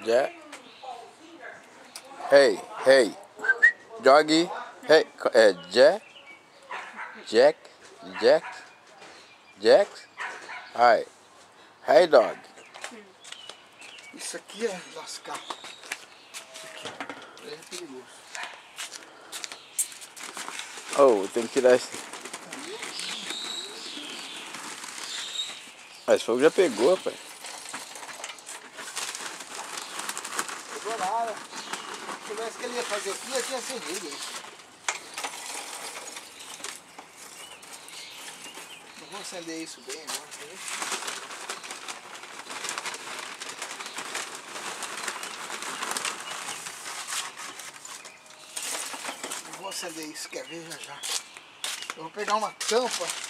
Jack. Hey, hey. Doggy. Hey, Jack. Jack. Jack. Jack. Hi. Hey, dog. Isso aqui é lascar. É perigoso. Oh, tem que tirar esse. Ah, esse fogo já pegou, pai. Pegou nada. Se tivesse que ele ia fazer aqui, eu tinha acendido isso. Não vou acender isso bem agora, tá vendo? Vou acender isso, quer ver já já. Eu vou pegar uma tampa